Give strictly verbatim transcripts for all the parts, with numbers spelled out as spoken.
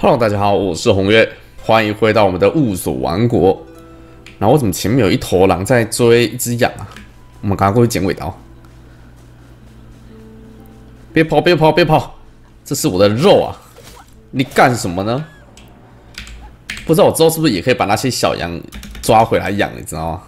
Hello， 大家好，我是红月，欢迎回到我们的雾锁王国。然后为什么前面有一头狼在追一只羊啊？我们赶快过去剪尾刀。别跑，别跑，别跑！这是我的肉啊！你干什么呢？不知道我之后是不是也可以把那些小羊抓回来养？你知道吗？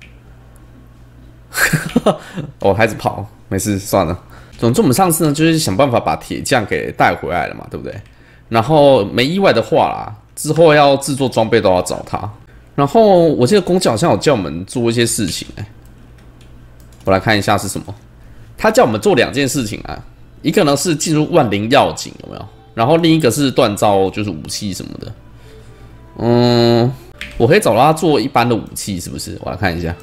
我还是跑，没事，算了。总之，我们上次呢，就是想办法把铁匠给带回来了嘛，对不对？然后没意外的话啦，之后要制作装备都要找他。然后我记得公教好像有叫我们做一些事情、欸，我来看一下是什么。他叫我们做两件事情啊，一个呢是进入万灵药井，有没有？然后另一个是锻造，就是武器什么的。嗯，我可以找他做一般的武器，是不是？我来看一下，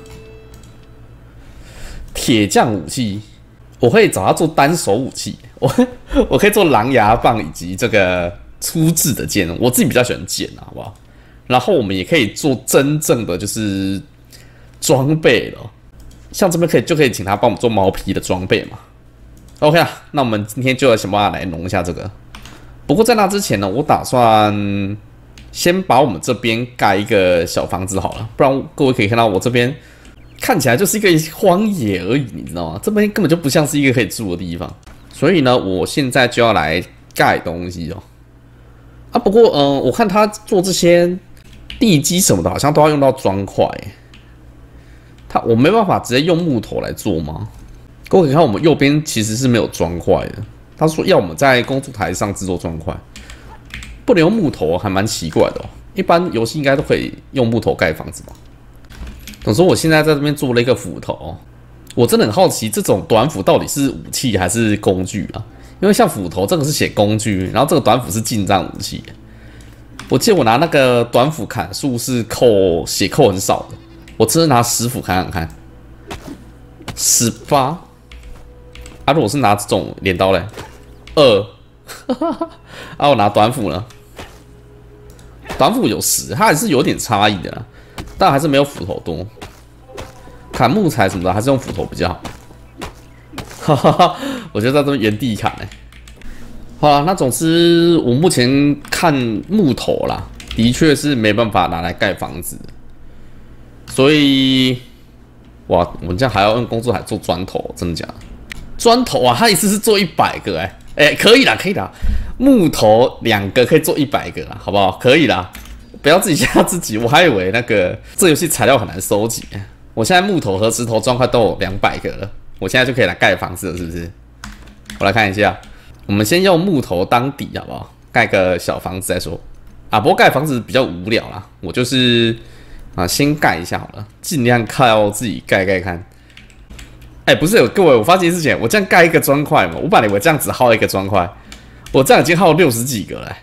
铁匠武器。我可以找他做单手武器，我我可以做狼牙棒以及这个粗制的剑，我自己比较喜欢剑啊，好不好？然后我们也可以做真正的就是装备了，像这边可以就可以请他帮我们做毛皮的装备嘛。OK 啊，那我们今天就要想办法来弄一下这个。不过在那之前呢，我打算先把我们这边盖一个小房子好了，不然各位可以看到我这边。看起来就是一个荒野而已，你知道吗？这边根本就不像是一个可以住的地方，所以呢，我现在就要来盖东西哦。啊，不过，嗯、呃，我看他做这些地基什么的，好像都要用到砖块。他我没办法直接用木头来做吗？各位可以看，我们右边其实是没有砖块的。他说要我们在工作台上制作砖块，不能用木头，还蛮奇怪的哦。一般游戏应该都可以用木头盖房子吧？总之，我现在在这边做了一个斧头，我真的很好奇，这种短斧到底是武器还是工具啊？因为像斧头这个是写工具，然后这个短斧是近战武器。我记得我拿那个短斧砍树是扣血扣很少的，我真的拿石斧砍砍看，十八。啊，如果是拿这种镰刀嘞，二。啊，我拿短斧呢，短斧有十，它还是有点差异的啦。但还是没有斧头多，砍木材什么的还是用斧头比较好。哈哈哈，我觉得在这边原地砍哎、欸。好啦，那总之我目前看木头啦，的确是没办法拿来盖房子，所以哇，我们这样还要用工作台做砖头，真的假的？砖头啊，他一次是做一百个哎、欸、哎、欸，可以啦，可以啦，木头两个可以做一百个啦，好不好？可以啦。不要自己吓自己，我还以为那个这游戏材料很难收集。我现在木头和石头砖块都有两百个了，我现在就可以来盖房子了，是不是？我来看一下，我们先用木头当底，好不好？盖个小房子再说。啊，不过盖房子比较无聊啦，我就是啊，先盖一下好了，尽量靠自己盖盖看。哎、欸，不是有各位，我发现之前我这样盖一个砖块嘛，我本来以为这样只耗一个砖块，我这样已经耗六十几个了、欸。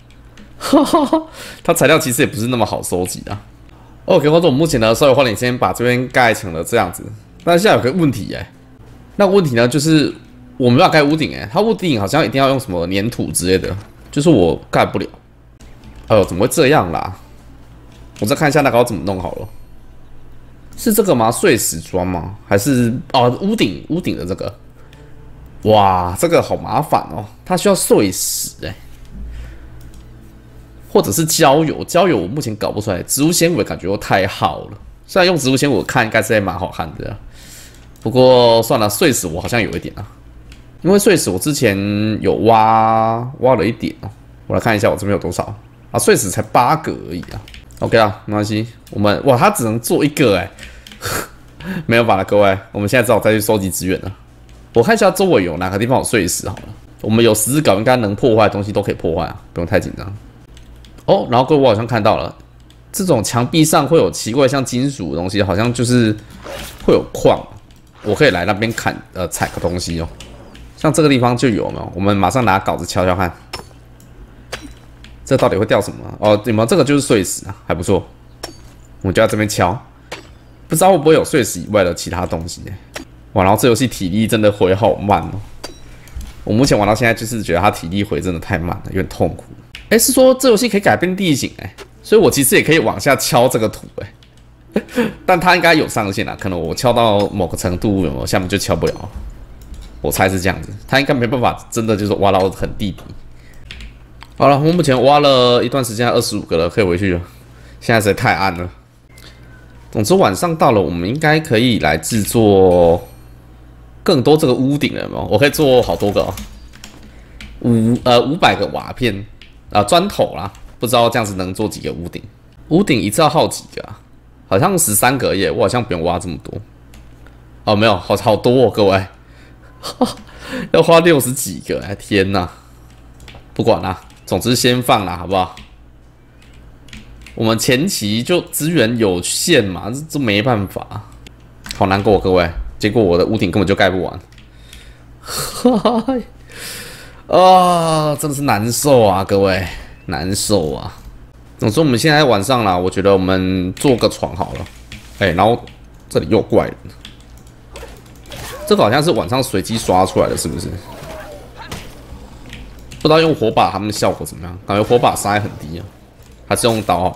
它材料其实也不是那么好收集的。OK， 观众，目前呢稍微花点时间把这边盖成了这样子。但现在有个问题哎、欸，那个问题呢就是我没办法盖屋顶哎、欸，它屋顶好像一定要用什么粘土之类的，就是我盖不了。哎呦，怎么会这样啦？我再看一下那个要怎么弄好了。是这个吗？碎石砖吗？还是哦屋顶屋顶的这个？哇，这个好麻烦哦，它需要碎石哎、欸。或者是焦油，焦油我目前搞不出来，植物纤维感觉又太好了。虽然用植物纤维我看应该是还蛮好看的，不过算了，碎石我好像有一点啊，因为碎石我之前有挖挖了一点哦。我来看一下我这边有多少啊？碎石才八个而已啊。OK 啊，没关系，我们哇，它只能做一个哎、欸，没有办法了，各位，我们现在只好再去收集资源了。我看一下周围有哪个地方有碎石好了，我们有十字镐，应该能破坏的东西都可以破坏啊，不用太紧张。哦，然后各位，我好像看到了，这种墙壁上会有奇怪像金属的东西，好像就是会有矿，我可以来那边砍呃采个东西哦。像这个地方就有没有？我们马上拿镐子敲敲看，这到底会掉什么？哦，有没有？这个就是碎石啊，还不错。我们就在这边敲，不知道会不会有碎石以外的其他东西、欸。哇，然后这游戏体力真的回好慢哦。我目前玩到现在就是觉得它体力回真的太慢了，有点痛苦。哎，是说这游戏可以改变地形哎，所以我其实也可以往下敲这个土哎，但它应该有上限啊，可能我敲到某个程度，有没有下面就敲不了，我猜是这样子，它应该没办法真的就是挖到很地底。 好了，我目前挖了一段时间，二十五个了，可以回去了。现在实在太暗了。总之晚上到了，我们应该可以来制作更多这个屋顶了，有没有？我可以做好多个哦，五呃五百个瓦片啊、呃、砖头啦，不知道这样子能做几个屋顶？屋顶一次要耗几个啊？好像十三个耶，我好像不用挖这么多。哦，没有，好好多哦，各位，要花六十几个，哎，天哪！不管啦，总之先放啦，好不好？我们前期就资源有限嘛，这这没办法，好难过，各位。结果我的屋顶根本就盖不完，啊，真的是难受啊，各位，难受啊。总之我们现在晚上啦，我觉得我们做个床好了。哎、欸，然后这里又怪人，这个好像是晚上随机刷出来的，是不是？不知道用火把他们的效果怎么样？感觉火把伤害很低啊，还是用刀好了。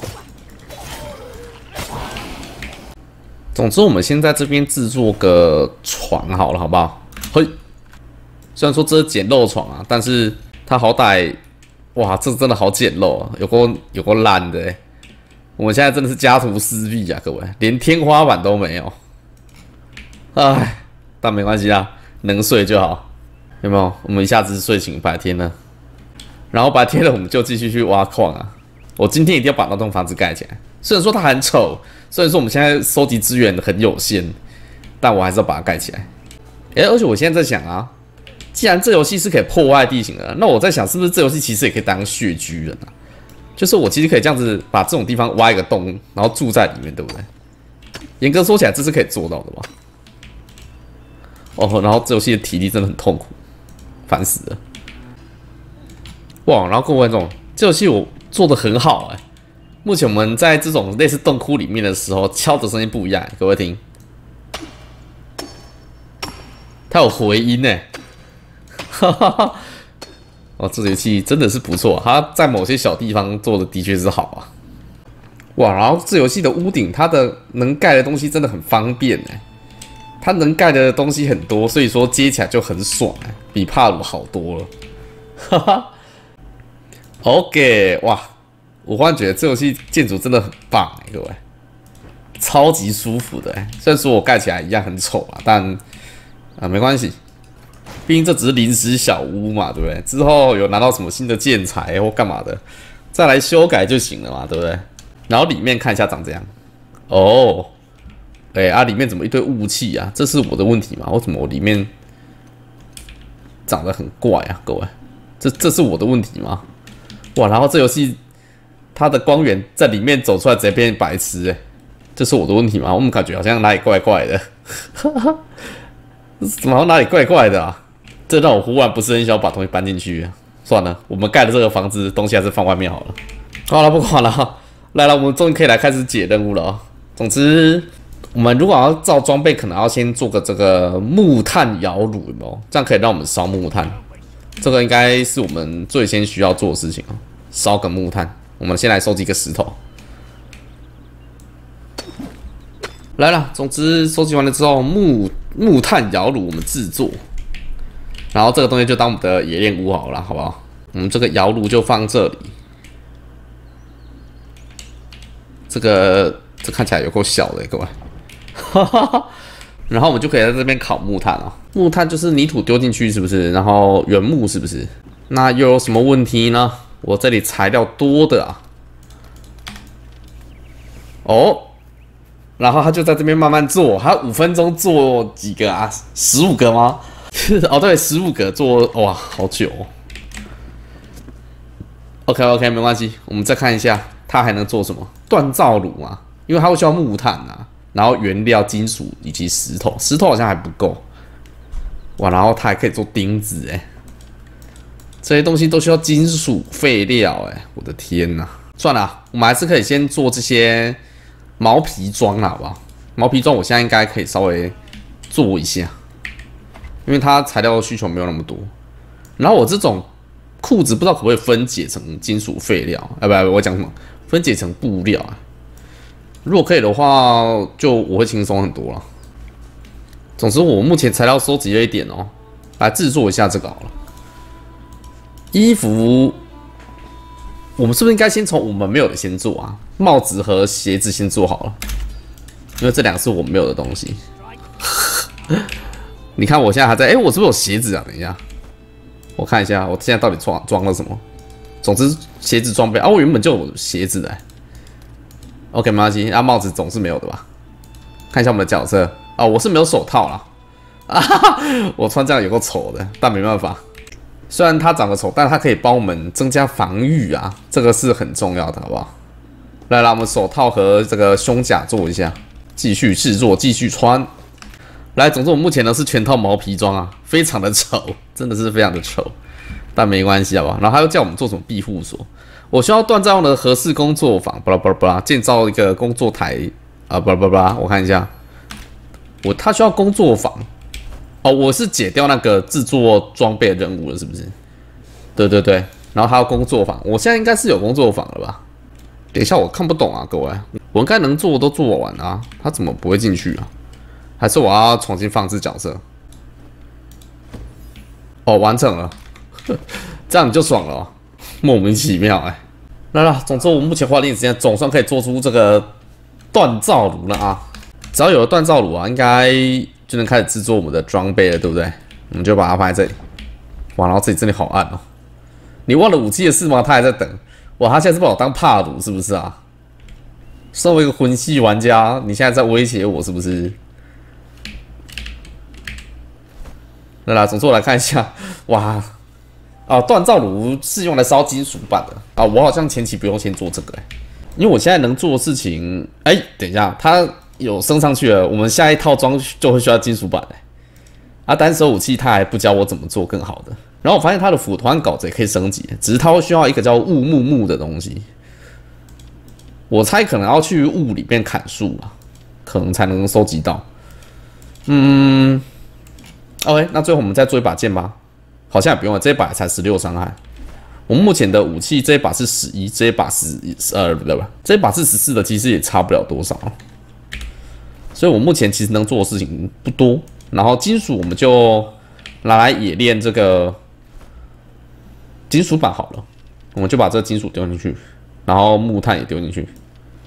总之，我们先在这边制作个床好了，好不好？嘿，虽然说这是简陋床啊，但是它好歹，哇，这真的好简陋啊，有够有够烂的欸。我们现在真的是家徒四壁啊，各位，连天花板都没有。唉，但没关系啦，能睡就好，有没有？我们一下子睡醒白天了，然后白天了我们就继续去挖矿啊。我今天一定要把那栋房子盖起来，虽然说它很丑。虽然说我们现在收集资源很有限，但我还是要把它盖起来。哎、欸，而且我现在在想啊，既然这游戏是可以破坏地形的，那我在想是不是这游戏其实也可以当穴居人啊？就是我其实可以这样子把这种地方挖一个洞，然后住在里面，对不对？严格说起来，这是可以做到的吧？哦，然后这游戏的体力真的很痛苦，烦死了。哇，然后各位观众，这游戏我做的很好哎、欸。目前我们在这种类似洞窟里面的时候，敲的声音不一样，各位听，它有回音呢。哈哈哈！哦，这游戏真的是不错，它在某些小地方做的的确是好啊。哇，然后这游戏的屋顶，它的能盖的东西真的很方便哎，它能盖的东西很多，所以说接起来就很爽哎，比帕鲁好多了。哈哈 ，OK， 哇！我忽然觉得这游戏建筑真的很棒哎，各位，超级舒服的哎。虽然说我盖起来一样很丑啊，但啊没关系，毕竟这只是临时小屋嘛，对不对？之后有拿到什么新的建材或干嘛的，再来修改就行了嘛，对不对？然后里面看一下长这样，哦，哎、欸、啊，里面怎么一堆雾气啊？这是我的问题吗？为什么我里面长得很怪啊，各位？这这是我的问题吗？哇，然后这游戏。它的光源在里面走出来，直接变白痴哎、欸，这是我的问题吗？我们感觉好像哪里怪怪的，怎么好像哪里怪怪的啊？这让我忽然不是很想把东西搬进去、啊。算了，我们盖的这个房子东西还是放外面好了。好了，不管了，来了，我们终于可以来开始解任务了啊、哦。总之，我们如果要造装备，可能要先做个这个木炭窑炉，有没有？这样可以让我们烧木炭。这个应该是我们最先需要做的事情啊，烧个木炭。我们先来收集一个石头，来了。总之，收集完了之后，木木炭窑炉我们制作，然后这个东西就当我们的冶炼屋好了，好不好？我们这个窑炉就放这里。这个这看起来有够小的，各位。然后我们就可以在这边烤木炭啊、哦。木炭就是泥土丢进去，是不是？然后原木是不是？那又有什么问题呢？我这里材料多的啊，哦，然后他就在这边慢慢做，他五分钟做几个啊？十五个吗？哦，对，十五个做，哇，好久、哦。OK OK， 没关系，我们再看一下，它还能做什么？锻造炉啊，因为它会需要木炭啊，然后原料、金属以及石头，石头好像还不够。哇，然后它还可以做钉子哎。这些东西都需要金属废料、欸，哎，我的天哪！算了，我们还是可以先做这些毛皮装啦，好不好？毛皮装我现在应该可以稍微做一下，因为它材料需求没有那么多。然后我这种裤子不知道可不可以分解成金属废料？啊，不，我讲什么？分解成布料啊？如果可以的话，就我会轻松很多了。总之，我目前材料收集了一点哦，来制作一下这个好了。衣服我们是不是应该先从我们没有的先做啊？帽子和鞋子先做好了，因为这两个是我们没有的东西。你看我现在还在，哎、欸，我是不是有鞋子啊？等一下，我看一下，我现在到底装装了什么？总之，鞋子装备啊，我原本就有鞋子的、欸。OK， 没关系，啊，帽子总是没有的吧？看一下我们的角色啊，我是没有手套啦。啊哈哈，我穿这样有够丑的，但没办法。虽然它长得丑，但它可以帮我们增加防御啊，这个是很重要的，好不好？来，来，我们手套和这个胸甲做一下，继续制作，继续穿。来，总之我目前呢是全套毛皮装啊，非常的丑，真的是非常的丑，但没关系，好不好？然后他又叫我们做什么庇护所，我需要锻造的合适工作坊，巴拉巴拉巴拉，建造一个工作台啊，巴拉巴拉巴拉，我看一下，我他需要工作坊。哦，我是解掉那个制作装备的任务了，是不是？对对对，然后还有工作坊，我现在应该是有工作坊了吧？等一下，我看不懂啊，各位，我应该能做的都做完啊，他怎么不会进去啊？还是我要重新放置角色？哦，完成了，这样你就爽了、哦，莫名其妙哎、欸。来了，总之我目前花点时间，总算可以做出这个锻造炉了啊！只要有了锻造炉啊，应该就能开始制作我们的装备了，对不对？我们就把它放在这里。哇，然后这里真的好暗哦！你忘了武器的事吗？他还在等。哇，他现在是把我当帕鲁是不是啊？身为一个魂系玩家，你现在在威胁我是不是？来啦，总之我来看一下。哇，啊，锻造炉是用来烧金属板的啊！我好像前期不用先做这个、欸，因为我现在能做的事情，哎、欸，等一下，它有升上去了，我们下一套装就会需要金属板嘞、欸。啊，单手武器他还不教我怎么做更好的。然后我发现他的斧头和镐子也可以升级，只是它会需要一个叫雾木木的东西。我猜可能要去雾里面砍树啊，可能才能收集到。嗯 ，OK， 那最后我们再做一把剑吧。好像也不用了，这一把才十六伤害。我们目前的武器这一把是十一，这一把是呃不对吧？这一把是十四的，其实也差不了多少。所以我目前其实能做的事情不多。然后金属我们就拿来冶炼这个金属板好了，我们就把这个金属丢进去，然后木炭也丢进去，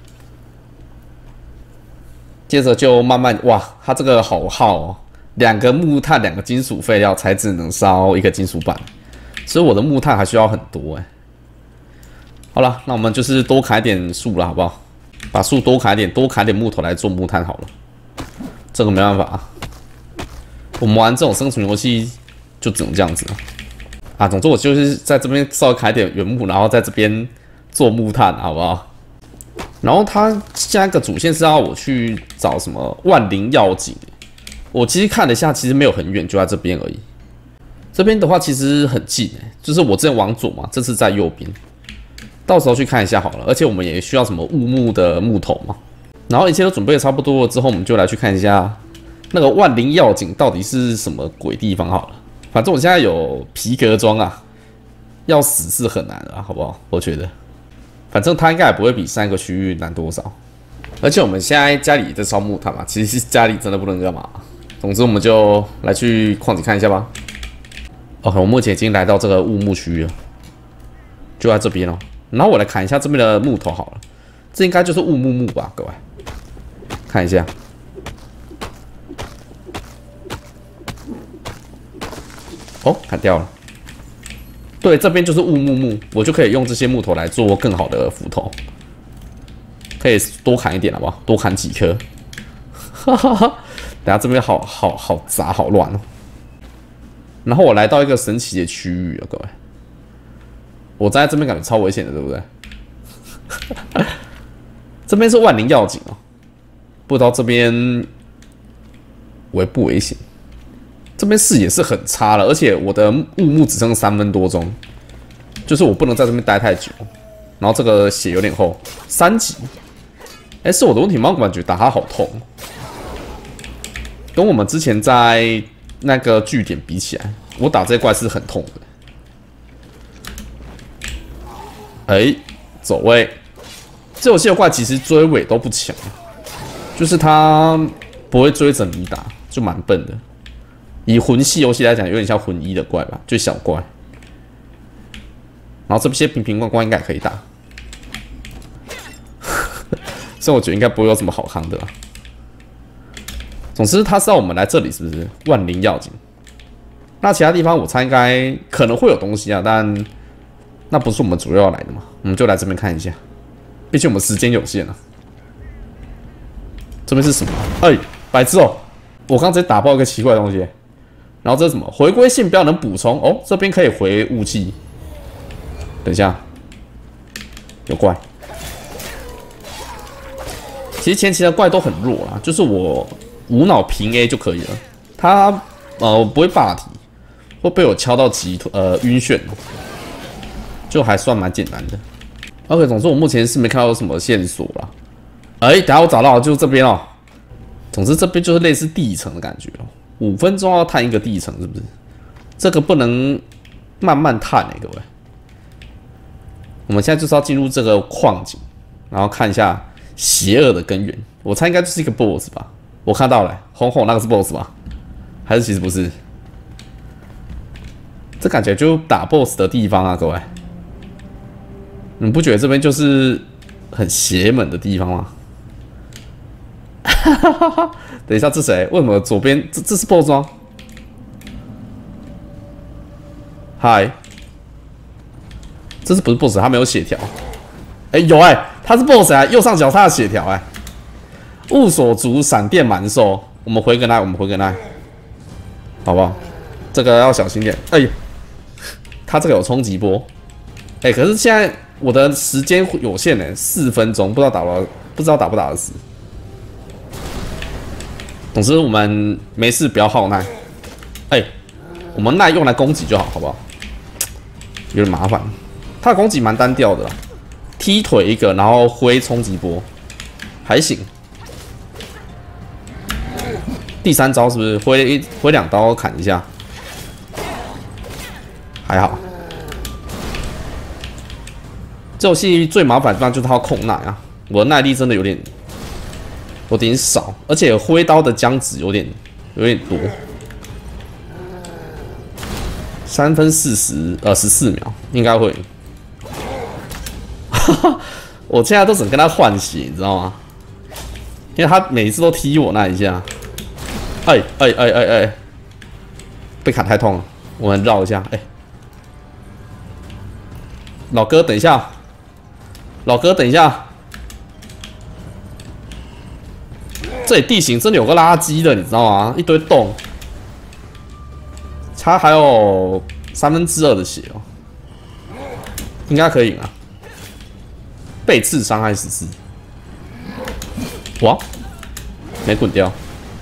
接着就慢慢哇，它这个好耗哦，两个木炭，两个金属废料才只能烧一个金属板，所以我的木炭还需要很多哎。好了，那我们就是多砍一点树了，好不好？把树多砍一点，多砍点木头来做木炭好了。这个没办法啊。我们玩这种生存游戏就只能这样子了啊！总之我就是在这边稍微砍一点原木，然后在这边做木炭，好不好？然后他下一个主线是要我去找什么万灵药井，我其实看了一下，其实没有很远，就在这边而已。这边的话其实很近、欸，就是我之前往左嘛，这次在右边，到时候去看一下好了。而且我们也需要什么雾木的木头嘛。然后一切都准备的差不多了之后，我们就来去看一下。那个万灵药井到底是什么鬼地方？好了，反正我现在有皮革装啊，要死是很难的、啊，好不好？我觉得，反正它应该也不会比上一个区域难多少。而且我们现在家里在烧木炭嘛，其实家里真的不能干嘛。总之，我们就来去矿井看一下吧。OK， 我目前已经来到这个雾木区域了，就在这边哦。然后我来砍一下这边的木头好了，这应该就是雾木木吧，各位，看一下。哦，砍掉了。对，这边就是雾木木，我就可以用这些木头来做更好的斧头，可以多砍一点，好不好？多砍几颗。哈哈哈，等下这边好好好杂，好乱哦。然后我来到一个神奇的区域啊，各位，我站在这边感觉超危险的，对不对？这边是万灵药井哦，不知道这边危不危险？这边视野是很差了，而且我的雾木只剩三分多钟，就是我不能在这边待太久。然后这个血有点厚，三级。哎，是我的问题吗？我感觉打它好痛，跟我们之前在那个据点比起来，我打这怪是很痛的。哎，走位，这游戏的怪其实追尾都不强，就是它不会追着你打，就蛮笨的。以魂系游戏来讲，有点像魂一的怪吧，就小怪。 然后这些瓶瓶罐罐应该也可以打，所以我觉得应该不会有什么好康的啦。总之，他是要我们来这里，是不是？万灵要紧。那其他地方我猜应该可能会有东西啊，但那不是我们主要要来的嘛，我们就来这边看一下。毕竟我们时间有限啊。这边是什么？哎、欸，白痴哦！我刚才打爆一个奇怪的东西。然后这是什么？回归性标能补充哦，这边可以回武器。等一下，有怪。其实前期的怪都很弱啦，就是我无脑平 A 就可以了。他呃不会霸体，会被我敲到急呃晕眩，就还算蛮简单的。OK， 总之我目前是没看到有什么线索啦。哎、欸，等下我找到了，就是这边哦。总之这边就是类似地层的感觉哦。五分钟要探一个地层，是不是？这个不能慢慢探哎、欸，各位。我们现在就是要进入这个矿井，然后看一下邪恶的根源。我猜应该就是一个 boss 吧。我看到了、欸，红红那个是 boss 吧？还是其实不是？这感觉就打 boss 的地方啊，各位。你不觉得这边就是很邪门的地方吗？等一下，这谁？为什么左边这这是 boss 吗？嗨。这是不是 boss？ 他没有血条。哎、欸，有哎、欸，他是 boss 啊！右上角他的血条哎。雾锁族闪电蛮兽，我们回个来，我们回个来，好不好？这个要小心点。哎、欸，他这个有冲击波。哎、欸，可是现在我的时间有限呢、欸，四分钟，不知道打不不知道打不打得死。总之我们没事不要耗耐。哎、欸，我们耐用来攻击就好，好不好？有点麻烦。他的攻击蛮单调的啦，踢腿一个，然后挥冲击波，还行。第三招是不是挥一挥两刀砍一下？还好。这游戏最麻烦的地方就是它要控耐啊，我的耐力真的有点有点少，而且挥刀的僵直有点有点多。三分四十呃十四秒应该会。我现在都只能跟他换血，你知道吗？因为他每一次都踢我那一下。哎哎哎哎哎，被砍太痛了，我们绕一下。哎、欸，老哥等一下，老哥等一下，这里地形真的有个垃圾的，你知道吗？一堆洞，他还有三分之二的血哦，应该可以啊。背刺伤害十四，哇，没滚掉。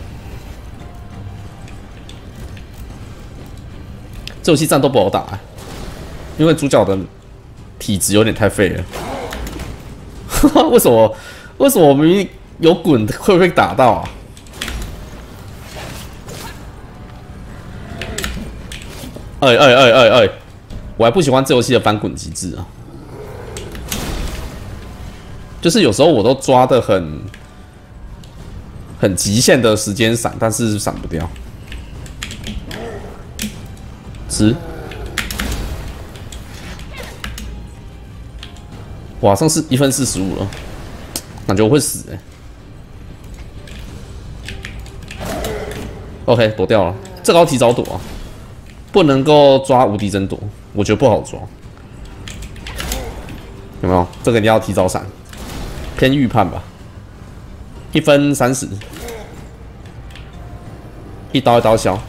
这游戏战斗不好打、欸，因为主角的体质有点太废了。为什么？为什么我明明有滚会被打到啊？哎哎哎哎哎！我还不喜欢这游戏的翻滚机制啊。就是有时候我都抓的很很极限的时间闪，但是闪不掉。十，哇，剩是一分四十五了，感觉我会死哎、欸。OK， 躲掉了，这个要提早躲啊，不能够抓无敌真躲，我觉得不好抓。有没有？这个你要提早闪。偏预判吧，一分三十，一刀一刀削。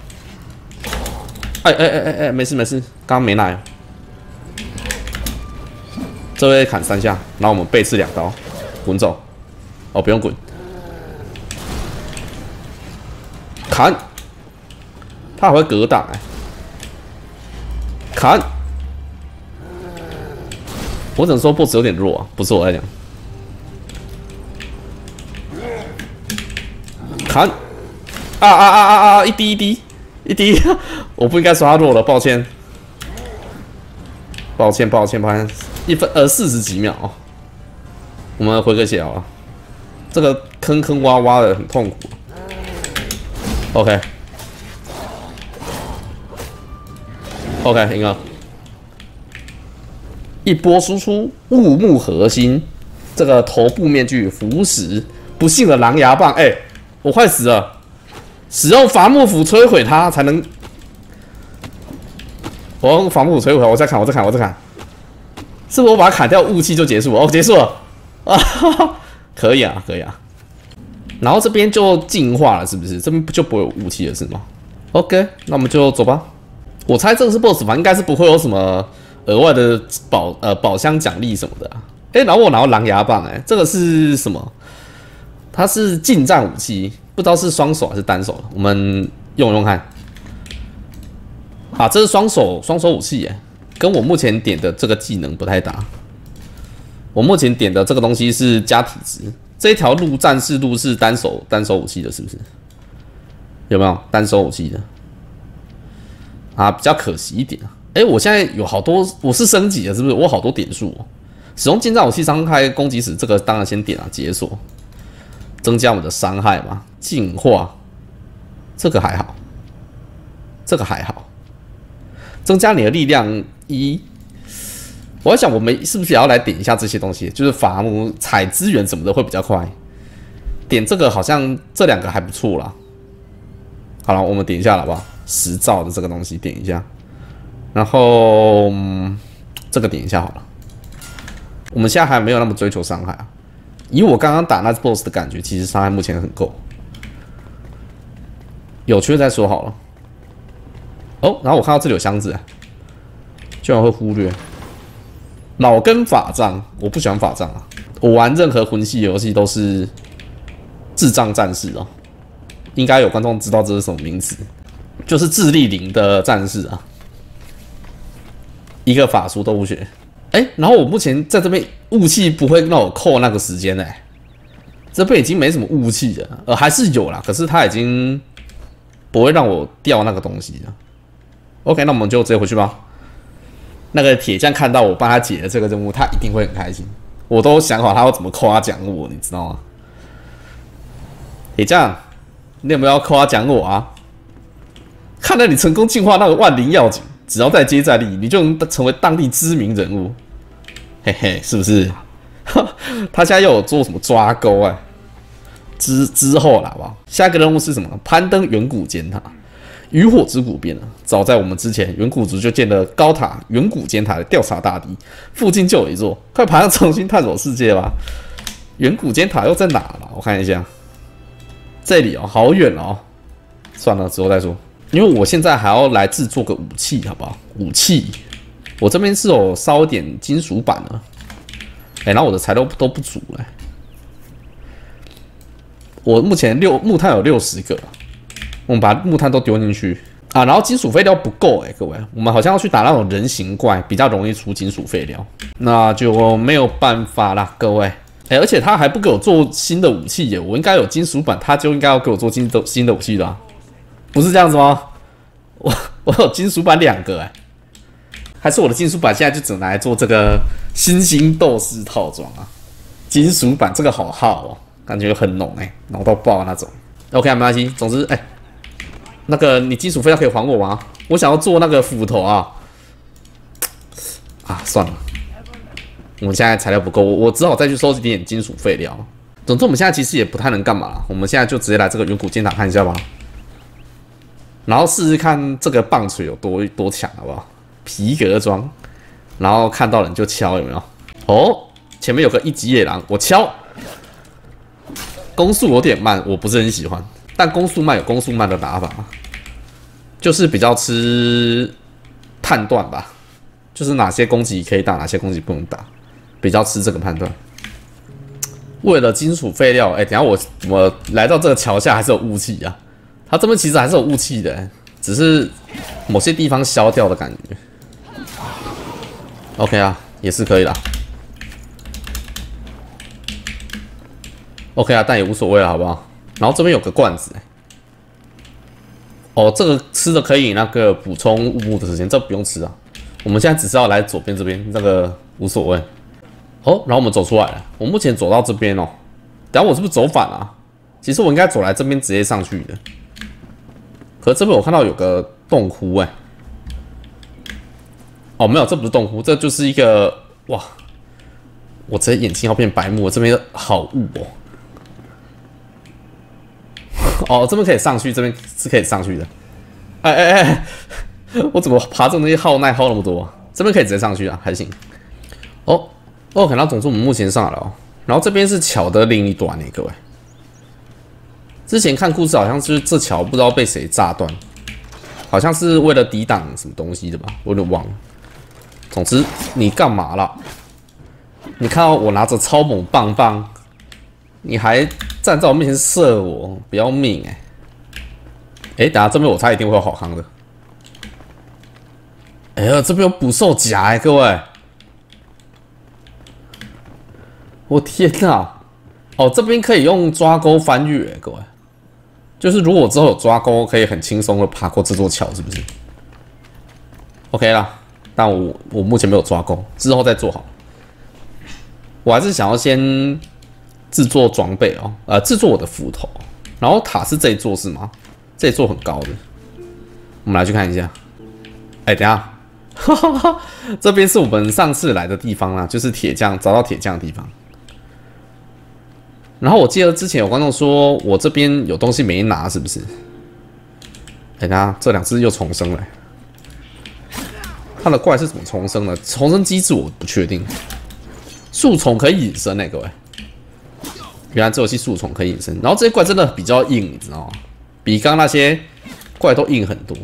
哎哎哎哎哎，没事没事，刚刚没耐。这位砍三下，然后我们背刺两刀，滚走。哦，不用滚，砍。他还会格挡哎、欸，砍。我只能说 boss 有点弱啊，不是我在讲。砍！啊啊啊啊啊！一滴一滴一滴，我不应该说他弱了，抱歉，抱歉抱歉抱歉，一分呃四十几秒、哦，我们回个血好了，这个坑坑洼洼的很痛苦。OK OK 赢了， 一波输出雾幕核心，这个头部面具腐蚀，不幸的狼牙棒，哎、欸，我快死了！使用伐木斧摧毁它才能。我用伐木斧摧毁它，我再砍，我再砍，我再砍。是不是我把它砍掉，雾气就结束了？哦，结束了啊！可以啊，可以啊。然后这边就净化了，是不是？这边就不会有雾气了，是吗 ？OK， 那我们就走吧。我猜这个是 B O S S 吧，应该是不会有什么额外的宝呃宝箱奖励什么的、啊。哎、欸，然后我拿到狼牙棒、欸，哎，这个是什么？它是近战武器，不知道是双手还是单手的，我们用用看。啊，这是双手双手武器、欸，哎，跟我目前点的这个技能不太搭。我目前点的这个东西是加体质，这一条路战士路是单手单手武器的，是不是？有没有单手武器的？啊，比较可惜一点啊。哎、欸，我现在有好多，我是升级了，是不是？我有好多点数、哦。使用近战武器伤害攻击时，这个当然先点啊，解锁，增加我们的伤害嘛。净化，这个还好，这个还好。增加你的力量一。我在想，我们是不是也要来点一下这些东西？就是伐木、采资源什么的会比较快。点这个好像这两个还不错啦。好了，我们点一下好不好？十兆的这个东西点一下，然后、嗯、这个点一下好了。我们现在还没有那么追求伤害啊。以我刚刚打那 B O S S 的感觉，其实伤害目前很够。有缺再说好了。哦，然后我看到这里有箱子，居然会忽略。老根法杖，我不喜欢法杖啊。我玩任何魂系游戏都是智障战士哦，应该有观众知道这是什么名词，就是智力零的战士啊，一个法术都不学。哎、欸，然后我目前在这边雾气不会让我扣那个时间哎、欸，这边已经没什么雾气了，呃，还是有啦，可是它已经不会让我掉那个东西了。OK， 那我们就直接回去吧。那个铁匠看到我帮他解了这个任务，他一定会很开心。我都想好他要怎么夸奖我，你知道吗？铁匠，你有没有要夸奖我啊？看到你成功净化那个万灵药井，只要再接再厉，你就能成为当地知名人物。嘿嘿，是不是？他现在又有做什么抓钩哎？之之后了，好不好？下一个任务是什么？攀登远古尖塔。渔火之谷边啊，早在我们之前，远古族就建了高塔远古尖塔的调查大地，附近就有一座，快爬上重新探索世界吧！远古尖塔又在哪了？我看一下，这里哦，好远哦。算了，之后再说。因为我现在还要来制作个武器，好不好？武器，我这边是有烧点金属板的，哎、欸，然后我的材料都不足了、欸。我目前六木炭有六十个。我们把木炭都丢进去啊，然后金属废料不够哎、欸，各位，我们好像要去打那种人形怪，比较容易出金属废料，那就没有办法啦，各位。哎、欸，而且他还不给我做新的武器耶，我应该有金属板，他就应该要给我做新的新的武器的、啊，不是这样子吗？我我有金属板两个哎、欸，还是我的金属板现在就只拿来做这个新兴斗士套装啊？金属板这个好耗哦，感觉很浓哎、欸，浓到爆那种。OK， 没关系，总之哎。欸那个，你金属废料可以还我吗？我想要做那个斧头啊！啊，算了，我们现在材料不够，我我只好再去收集点金属废料。总之，我们现在其实也不太能干嘛了，我们现在就直接来这个远古尖塔看一下吧，然后试试看这个棒槌有多多强，好不好？皮革装，然后看到人就敲，有没有？哦，前面有个一级野狼，我敲，攻速有点慢，我不是很喜欢。但攻速慢有攻速慢的打法，就是比较吃判断吧，就是哪些攻击可以打，哪些攻击不能打，比较吃这个判断。为了金属废料，哎、欸，等一下我怎么来到这个桥下还是有雾气啊？它这边其实还是有雾气的、欸，只是某些地方消掉的感觉。OK 啊，也是可以啦。OK 啊，但也无所谓了，好不好？然后这边有个罐子、欸，哦，这个吃的可以那个补充雾幕的时间，这不用吃啊。我们现在只是要来左边这边，这个无所谓。哦，然后我们走出来了，我目前走到这边哦。等下我是不是走反了、啊？其实我应该走来这边直接上去的。可是这边我看到有个洞窟哎、欸。哦，没有，这不是洞窟，这就是一个哇！我直接眼睛要变白目，我这边好雾哦。哦，这边可以上去，这边是可以上去的。哎哎哎，我怎么爬这种东西耗耐耗那么多？这边可以直接上去啊，还行。哦哦，看到总之我们目前上来了哦。然后这边是桥的另一端呢，各位。之前看故事好像是这桥不知道被谁炸断，好像是为了抵挡什么东西的吧，我有点忘了。总之，你干嘛啦？你看到我拿着超猛棒棒，你还站在我面前射我，不要命哎、欸！哎、欸，等下这边我猜一定会有好康的。哎呀，这边有捕兽夹哎、欸，各位！我天哪！哦，这边可以用抓钩翻越、欸，各位。就是如果之后有抓钩，可以很轻松的爬过这座桥，是不是 ？OK 啦，但我我目前没有抓钩，之后再做好。我还是想要先制作装备哦，呃，制作我的斧头。然后塔是这一座是吗？这一座很高的，我们来去看一下。哎、欸，等一下，哈哈哈，这边是我们上次来的地方啦，就是铁匠找到铁匠的地方。然后我记得之前有观众说我这边有东西没拿，是不是？哎，那这两只又重生了。它的怪是怎么重生的？重生机制我不确定。树丛可以隐身哎、欸，各位。原来这游戏树丛可以隐身，然后这些怪真的比较硬，你知道吗？比刚刚那些怪都硬很多。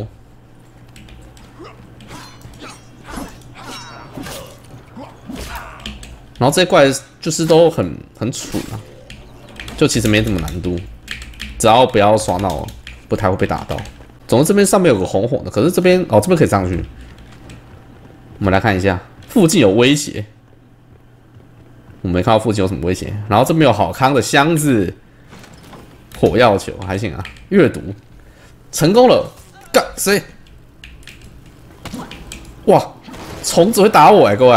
然后这些怪就是都很很蠢啊。就其实没什么难度，只要不要耍闹，不太会被打到。总之这边上面有个红红的，可是这边哦这边可以上去。我们来看一下，附近有威胁。我没看到附近有什么威胁。然后这边有好康的箱子，火药球还行啊。阅读成功了，干谁？哇，虫子会打我哎、欸，各位！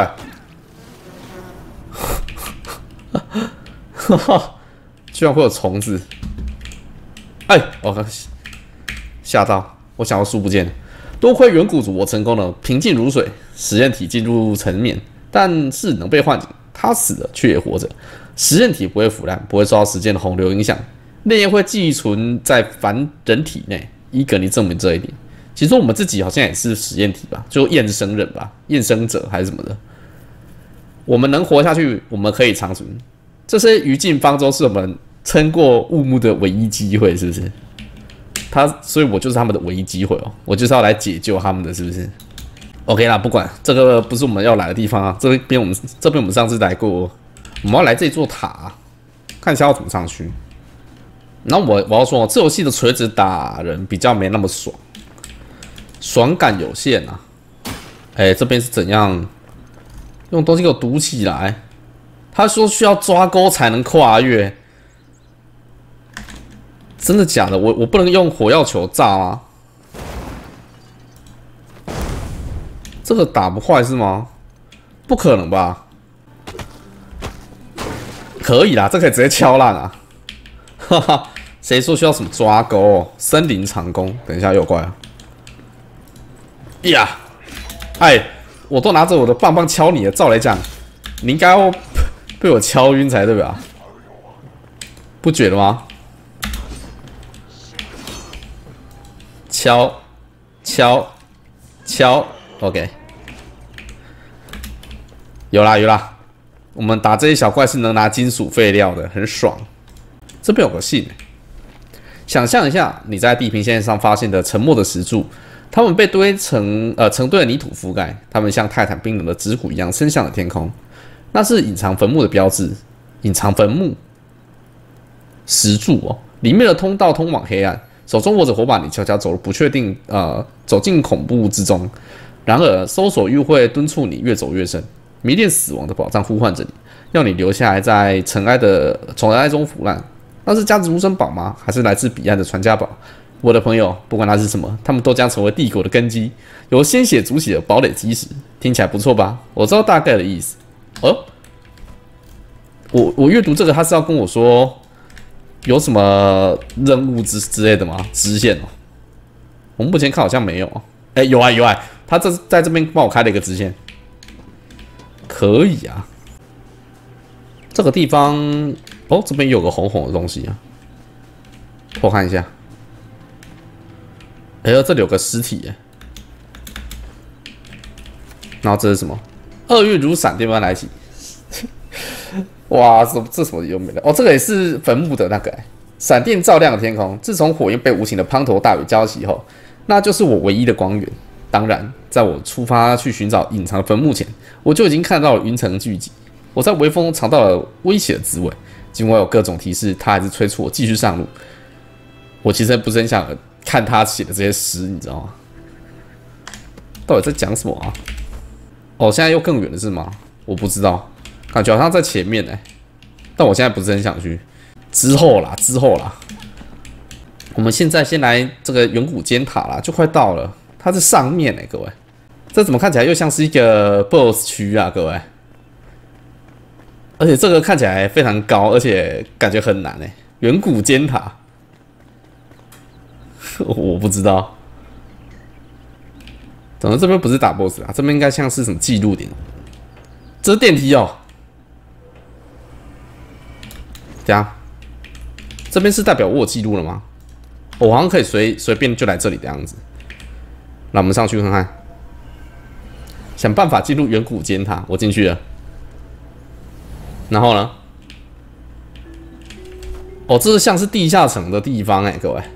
哈哈。居然会有虫子！哎，我吓到，我想要书不见了。多亏远古族，我成功了，平静如水，实验体进入层面，但是能被唤醒。他死了，却也活着。实验体不会腐烂，不会受到时间的洪流影响，内液会寄存在凡人体内。伊格尼证明这一点。其实我们自己好像也是实验体吧，就验生人吧，验生者还是什么的。我们能活下去，我们可以长存。这些余烬方舟是我们撑过雾幕的唯一机会，是不是？他，所以我就是他们的唯一机会哦，我就是要来解救他们的，是不是 ？OK 啦，不管这个不是我们要来的地方啊，这边我们这边我们上次来过，我们要来这座塔，看一下要怎么上去。然后我我要说，这游戏的锤子打人比较没那么爽，爽感有限啊。哎、欸，这边是怎样用东西给我堵起来？他说需要抓钩才能跨越，真的假的？我我不能用火药球炸吗？这个打不坏是吗？不可能吧？可以啦，这可以直接敲烂啊！哈哈，谁说需要什么抓钩、哦？森林长弓，等一下又怪了。呀，哎，我都拿着我的棒棒敲你了，照来讲，你应该要被我敲晕才对吧？不觉得吗？敲，敲，敲 ，OK， 有啦有啦，我们打这些小怪是能拿金属废料的，很爽。这边有个信，想象一下你在地平线上发现的沉默的石柱，它们被堆成呃成堆的泥土覆盖，它们像泰坦冰冷的指骨一样伸向了天空。那是隐藏坟墓的标志，隐藏坟墓石柱哦，里面的通道通往黑暗。手中握着火把，你悄悄走入不确定，呃，走进恐怖之中。然而，搜索欲会敦促你越走越深，迷恋死亡的宝藏呼唤着你，要你留下来在尘埃的尘埃中腐烂。那是价值无声宝吗？还是来自彼岸的传家宝？我的朋友，不管它是什么，他们都将成为帝国的根基，由鲜血筑起的堡垒基石。听起来不错吧？我知道大概的意思。哦，我我阅读这个，他是要跟我说。有什么任务之之类的吗？支线哦，我们目前看好像没有。哎、欸，有啊有啊，他这在这边帮我开了一个支线， 可以啊。这个地方哦，这边有个红红的东西啊，我看一下。哎呦，这里有个尸体耶。然后这是什么？厄运如闪电般来袭。哇，这这什么有没的？哦，这个也是坟墓的那个闪电照亮了天空。自从火焰被无情的滂沱大雨浇熄后，那就是我唯一的光源。当然，在我出发去寻找隐藏坟墓前，我就已经看到了云层聚集。我在微风中尝到了威胁的滋味。尽管有各种提示，他还是催促我继续上路。我其实不是很想看他写的这些诗，你知道吗？到底在讲什么啊？哦，现在又更远了是吗？我不知道，感觉好像在前面哎、欸，但我现在不是很想去。之后啦，之后啦。我们现在先来这个远古尖塔啦，就快到了。它是上面哎、欸，各位，这怎么看起来又像是一个 B O S S 区啊，各位？而且这个看起来非常高，而且感觉很难哎、欸，远古尖塔，我不知道。怎么这边不是打 B O S S 啊？这边应该像是什么记录点？这是电梯哦。等下，这边是代表我有记录了吗？我好像可以随随便就来这里的样子。那我们上去看看，想办法进入远古尖塔。我进去了，然后呢？哦，这是像是地下层的地方哎、欸，各位。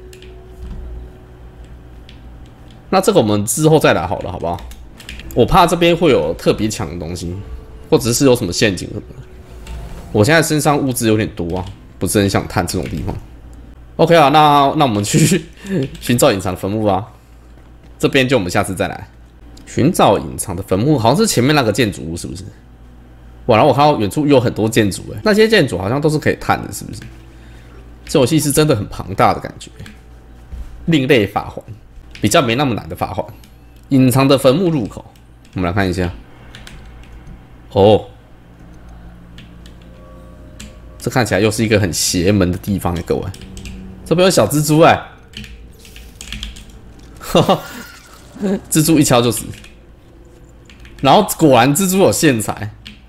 那这个我们之后再来好了，好不好？我怕这边会有特别强的东西，或者是有什么陷阱什么的。我现在身上物资有点多啊，不是很想探这种地方。OK 啊，那那我们去寻找隐藏坟墓吧。这边就我们下次再来寻找隐藏的坟墓，好像是前面那个建筑物，是不是？哇，然后我看到远处有很多建筑，哎，那些建筑好像都是可以探的，是不是？这游戏是真的很庞大的感觉。另类法环，比较没那么难的法环。隐藏的坟墓入口，我们来看一下。哦，这看起来又是一个很邪门的地方哎，各位。这边有小蜘蛛哎，哈哈。蜘蛛一敲就死，然后果然蜘蛛有线材。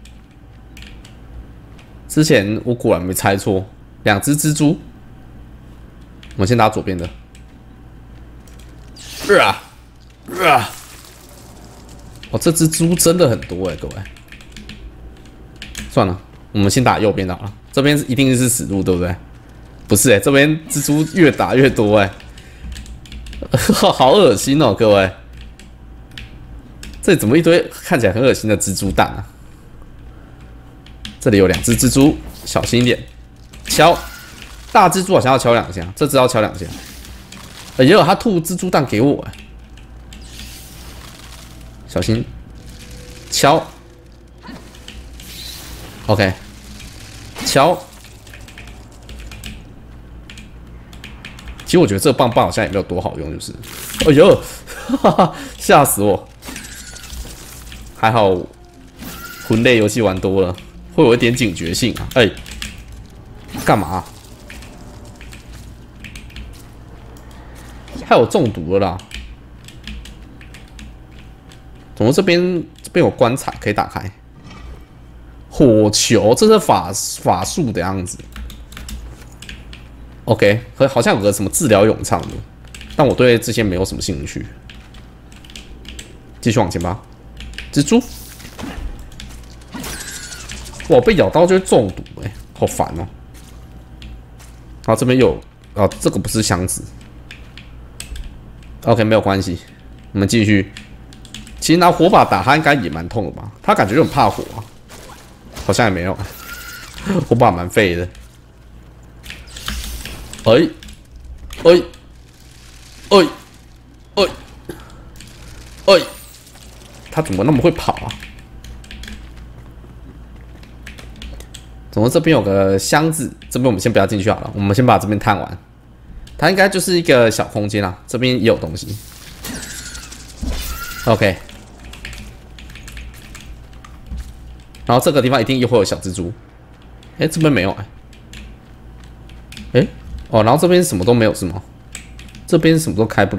之前我果然没猜错，两只蜘蛛。我们先打左边的。啊啊！哦，这只猪真的很多哎、欸，各位。算了，我们先打右边的好了，这边一定是死路，对不对？不是哎、欸，这边蜘蛛越打越多哎、欸，好恶心哦，各位。这里怎么一堆看起来很恶心的蜘蛛蛋啊？这里有两只蜘蛛，小心一点。敲，大蜘蛛好像要敲两下，这只要敲两下。哎呦，他吐蜘蛛蛋给我哎、欸！小心，敲。OK， 敲。其实我觉得这个棒棒好像也没有多好用，就是。哎呦，哈哈，吓死我！还好，魂类游戏玩多了，会有一点警觉性啊。哎、欸，干嘛、啊？害我中毒了啦！怎么这边这边有棺材可以打开？火球，这是法法术的样子。OK， 和好像有个什么治疗咏唱的，但我对这些没有什么兴趣。继续往前吧。蜘蛛，哇！被咬到就会中毒哎、欸，好烦哦、喔。好，这边有哦，这个不是箱子。OK， 没有关系，我们继续。其实拿火把打他应该也蛮痛的吧？他感觉就很怕火啊，好像也没有，火把蛮废的。哎，哎，哎，哎，哎。他怎么那么会跑啊？怎么这边有个箱子？这边我们先不要进去好了，我们先把这边探完。它应该就是一个小空间啊，这边也有东西。OK， 然后这个地方一定又会有小蜘蛛。哎、欸，这边没有哎、欸。哎、欸，哦，然后这边什么都没有是吗？这边什么都开不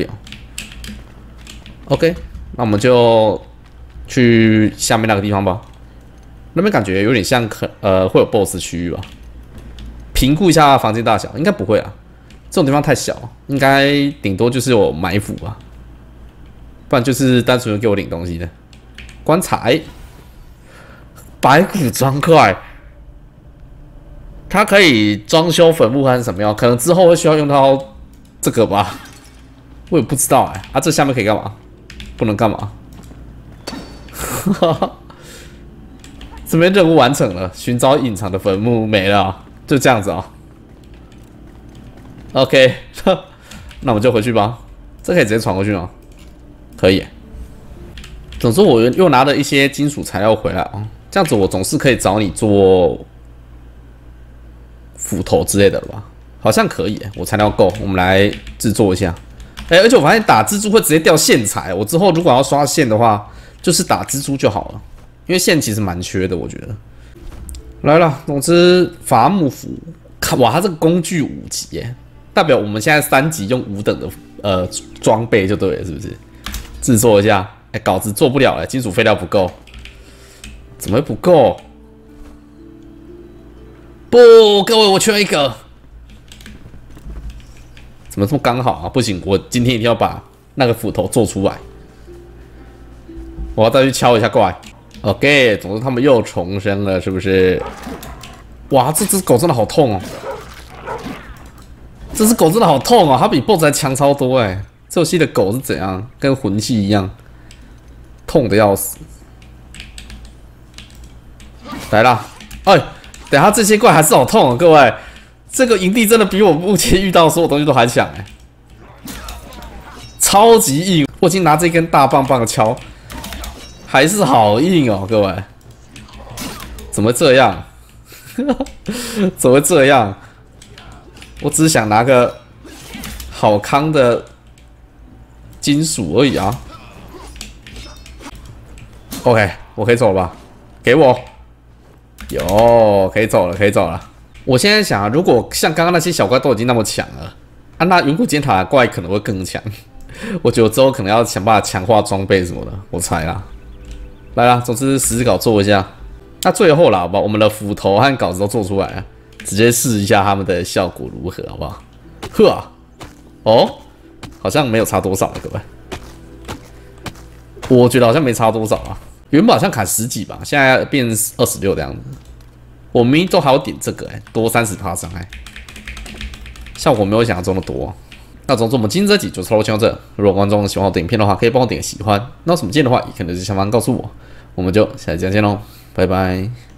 了。OK， 那我们就。去下面那个地方吧。 那边感觉有点像可呃会有 B O S S 区域吧？评估一下房间大小，应该不会啊。这种地方太小，应该顶多就是有埋伏吧，不然就是单纯给我领东西的。棺材，白骨砖块，它可以装修坟墓还是什么样？可能之后会需要用到这个吧，我也不知道哎、欸。啊，这下面可以干嘛？不能干嘛？这边任务完成了，寻找隐藏的坟墓没了，就这样子啊、喔。OK， 那我们就回去吧。这可以直接传过去吗？可以。总之，我又拿了一些金属材料回来啊，这样子我总是可以找你做斧头之类的了吧？好像可以，我材料够，我们来制作一下。哎、欸，而且我发现打蜘蛛会直接掉线材，我之后如果要刷线的话，就是打蜘蛛就好了，因为线其实蛮缺的，我觉得。来了，总之伐木斧，哇，它这个工具五级耶，代表我们现在三级用五等的呃装备就对了，是不是？制作一下，哎、欸，稿子做不了了，金属废料不够，怎么会不够？不，各位，我缺一个。怎么这么刚好啊？不行，我今天一定要把那个斧头做出来。我要再去敲一下怪。OK， 总之他们又重生了，是不是？哇，这只狗真的好痛哦！这只狗真的好痛哦，它比 B O S S 还强超多哎！这游戏的狗是怎样？跟魂系一样，痛的要死。来啦！哎，等下这些怪还是好痛哦，各位。这个营地真的比我目前遇到的所有东西都还强哎，超级硬！我已经拿这根大棒棒敲，还是好硬哦，各位。怎么这样？怎么会这样？我只是想拿个好康的金属而已啊。OK， 我可以走了吧？给我，有，可以走了，可以走了。我现在想啊，如果像刚刚那些小怪都已经那么强了，啊，那远古尖塔的怪可能会更强。我觉得之后可能要想办法强化装备什么的，我猜啦。来啦，总之实质稿做一下。那最后啦，好不好？我们的斧头和稿子都做出来了，直接试一下它们的效果如何，好不好？呵啊，哦，好像没有差多少了，各位。我觉得好像没差多少啊，原本好像砍十几吧，现在变二十六的样子。我明明都还要点这个哎、欸，多三十趴伤害，效果没有想象中的多、啊。那总之我们今天这集就差不多到这。如果观众喜欢我的影片的话，可以帮我点个喜欢。那有什么建议的话，也可以在下方告诉我。我们就下期再见喽，拜拜。